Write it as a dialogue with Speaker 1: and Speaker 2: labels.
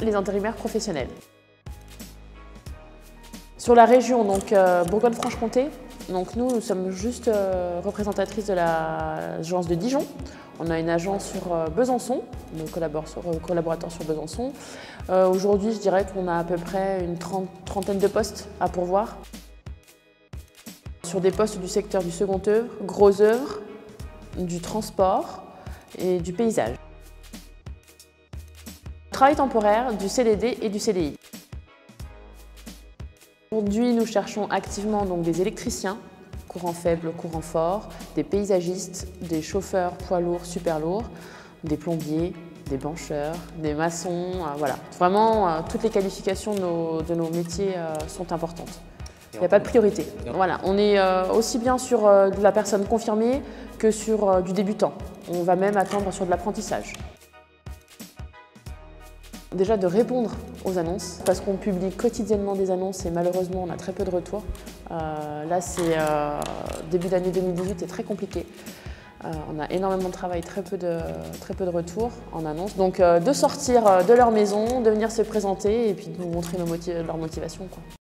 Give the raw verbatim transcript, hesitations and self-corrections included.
Speaker 1: les intérimaires professionnels. Sur la région, donc euh, Bourgogne-Franche-Comté, donc nous, nous sommes juste euh, représentatrices de l'agence de Dijon. On a une agence sur euh, Besançon, nos collaborateurs, collaborateurs sur Besançon. Euh, Aujourd'hui, je dirais qu'on a à peu près une trentaine de postes à pourvoir. Sur des postes du secteur du second œuvre, gros œuvre, du transport et du paysage. Travail temporaire, du C D D et du C D I. Aujourd'hui, nous cherchons activement donc, des électriciens, courant faible, courant fort, des paysagistes, des chauffeurs poids lourds, super lourds, des plombiers, des bancheurs, des maçons, euh, voilà. Vraiment, euh, toutes les qualifications de nos, de nos métiers euh, sont importantes. Il n'y a pas de priorité. Voilà, on est euh, aussi bien sur euh, de la personne confirmée que sur euh, du débutant. On va même attendre sur de l'apprentissage. Déjà de répondre aux annonces, parce qu'on publie quotidiennement des annonces et malheureusement on a très peu de retours. Euh, là c'est euh, début d'année deux mille dix-huit, c'est très compliqué. Euh, on a énormément de travail, très peu de, très peu de retours en annonce. Donc euh, de sortir de leur maison, de venir se présenter et puis de nous montrer nos motiv- leur motivation, quoi.